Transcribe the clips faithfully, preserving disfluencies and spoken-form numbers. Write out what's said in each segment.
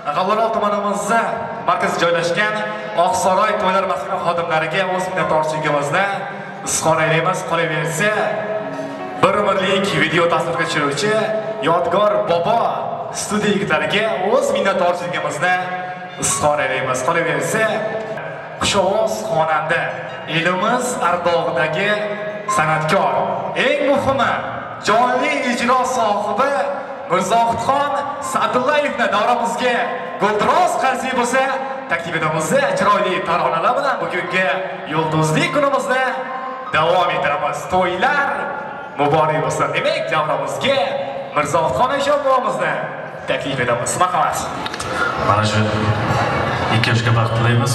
G'allarol tumanimizda markazda joylashgan Oqsaroy to'ylar maskani xodimlariga o'z minnatdorchiligimizni izhor etamiz. Qolaversa, bir umrlik video tasvirga tushiruvchi Yodgor bobo studiya yigitlariga o'z minnatdorchiligimizni izhor etamiz. Qolaversa, xushovoz xonanda, elimiz ardog'idagi san'atkor, eng muhimi jonli ijro sohibi Mirzohidxon Sa'dullayevni davramizga guldiroz qarzi bo'lsa, taklif etamiz. Chiroyli taronalar bilan bugungi yulduzli kunimizni davom ettiramiz. To'ylar muborak bo'lsin. Demak, davramizga Mirzohidxon Eshonbobomizni taklif etamiz. Marhamat. Mana shu ikki yoshga baxt tilaymiz.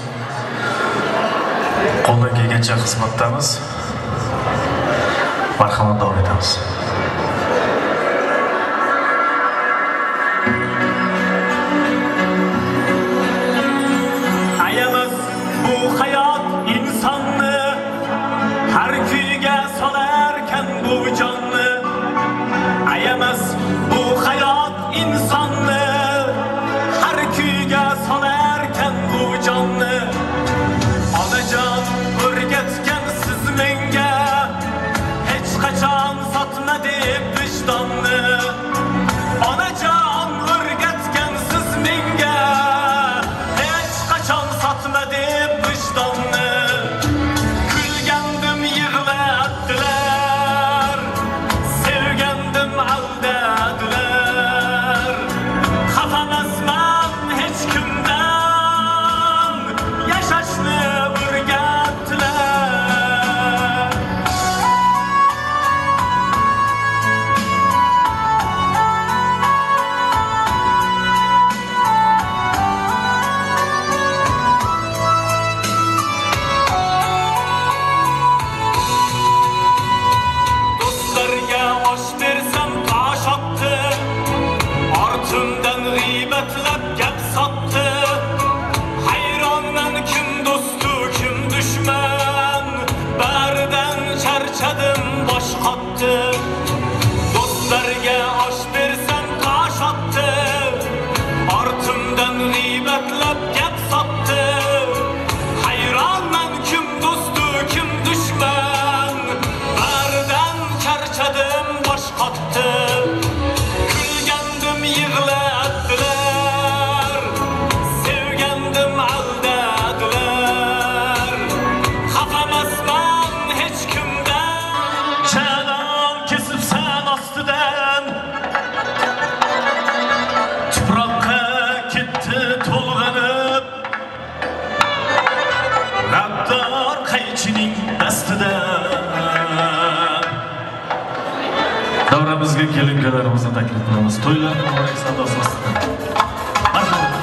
Qo'ldan kelgancha xizmatdamiz. Marhamat, davom etamiz. Ayamiz bu hayot insonni har kuyga solarkan bu jonni. Ayamiz bu hayot insonni har kuyga solarkan bu jonni. Onajon o'rgatgan siz menga hech qachon sotma deb vijdonni. Onajon o'rgatgan siz menga hech qachon sotma deb vijdonni. Kulgandim yig'ladilar, sevgandim aldadilar. Xafamasman hech kimdan, yashashni o'rgatdilar. Dostlarga osh bersam tosh otdi, ortimdan g'iybatlab gap sotdi. Hayronman kim do'stu kim dushman, baridan charchadim bosh qotdi. Dostlarga osh bersam tosh otdi, ortimdan g'iybatlab gap sotdi. Hayronman kim do'stu kim dushman, baridan charchadim bosh qotdi. Kulgandim yig'ladilar, sevgandim aldadilar. Xafamasman hech kimdan, chalon kesibsan ostidan. Tuproqqa ketdi to'lg'anib, Rabdor qaychining dastidan. Davramizga kelingalarimizni taklif qilamiz. To'ylar muborak sadosi ostida. Marhamat.